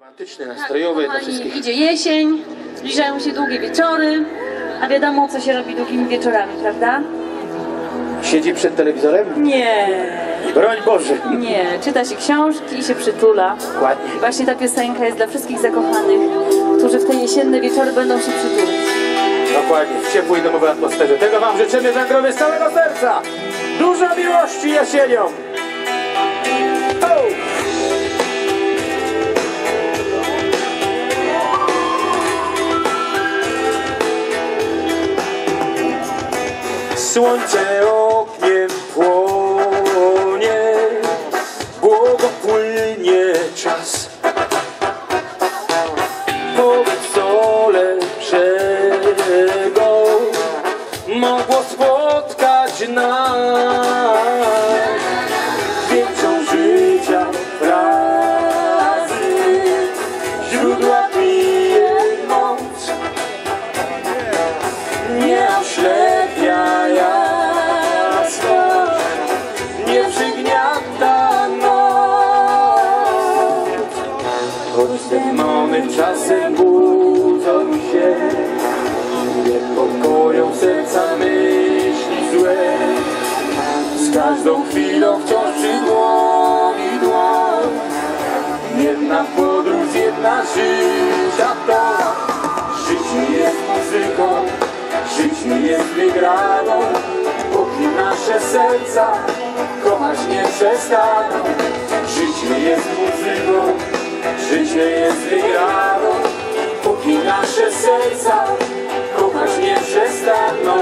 Romantyczny, nastrojowy dla wszystkich. Idzie jesień, zbliżają się długie wieczory, a wiadomo, co się robi długimi wieczorami, prawda? Siedzi przed telewizorem? Nie, Broń Boże! nie. Czyta się książki i się przytula. Dokładnie. Właśnie ta piosenka jest dla wszystkich zakochanych, którzy w te jesienne wieczory będą się przytulać. Dokładnie, w ciepłej domowej atmosferze. Tego wam życzymy, węgrowie, z całego serca! Dużo miłości jesienią! Ho! Słońce ogniem płonie, błogo płynie czas. Po stole brzego mogło spotkać nas wieczą życia frazy, źródła pije moc, nie oślepia jasność, nie przygniata noc. Choć demony czasem budzą się, niepokoją serca myśli złe, z każdą chwilą wciąż przy dłoni dłoń. Jedna podróż, jedna życia tora. Życie jest muzyką, życie jest wygraną, póki nasze serca kochać nie przestaną. Życie jest muzyką, życie jest wygraną, póki nasze serca kochać nie przestaną.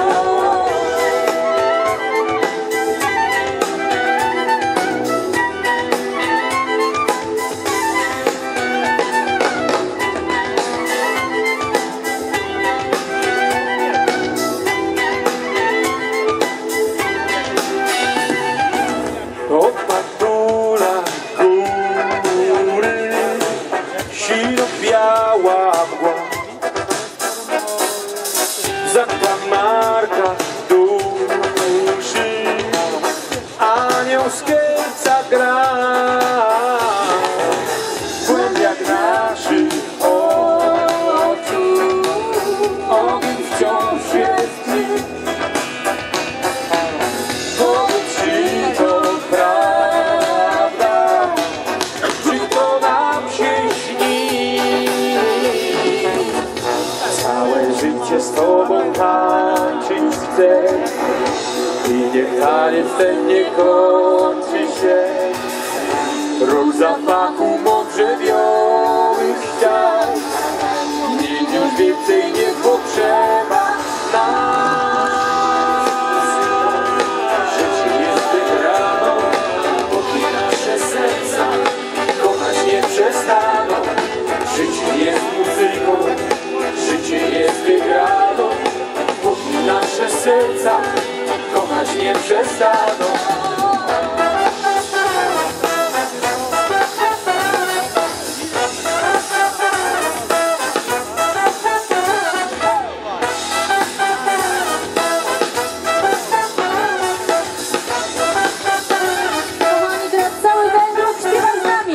Opadula góry, sino-biała mgła, zakamarka duszy, anioł z serca gra. W głębiach naszych oczu ogień wciąż jest tli. Powiedz, czy to prawda, czy to nam się śni? Całe życie z tobą tańczyć chcę i niech taniec ten nie kończy się. Róż zapachu mądrze wionych ścian, nic już więcej nie potrzeba nam. Życie jest wygraną, póki nasze serca kochać nie przestaną. Życie jest muzyką, życie jest wygraną, póki nasze serca kochać nie przestaną. Kochani, teraz cały Węgrzech śpiewa z nami.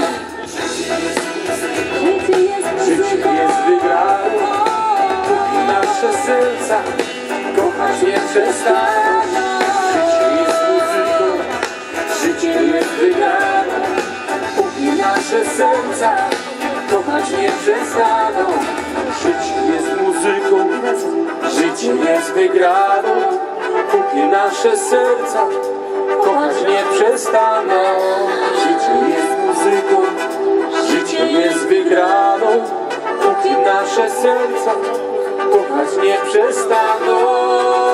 Życie jest Życie muzyką. jest wygraną, póki nasze serca kochać nie przestaną. Życie jest muzyką, życie jest wygraną, póki nasze serca kochać nie przestaną. Życie jest muzyką, życie jest wygraną, póki nasze serca kochać nie przestaną. Życie jest muzyką, życie jest wygraną, póki nasze serca kochać nie przestaną.